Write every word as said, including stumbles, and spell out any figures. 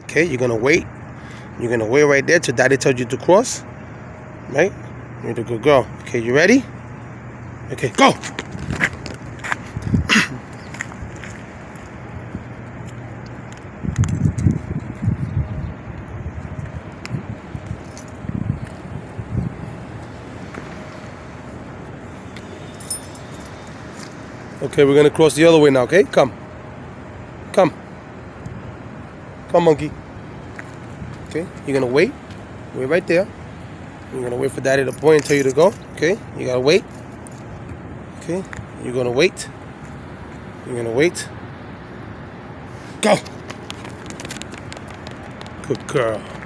Okay, you're gonna wait. You're gonna wait right there till daddy tells you to cross. Right? You're the good girl. Okay, you ready? Okay, go! Okay, we're gonna cross the other way now, okay? Come. Come. Come, monkey. Okay, you're gonna wait. Wait right there. You're gonna wait for daddy to point and tell you to go. Okay, you gotta wait. Okay, you're gonna wait. You're gonna wait. Go! Good girl.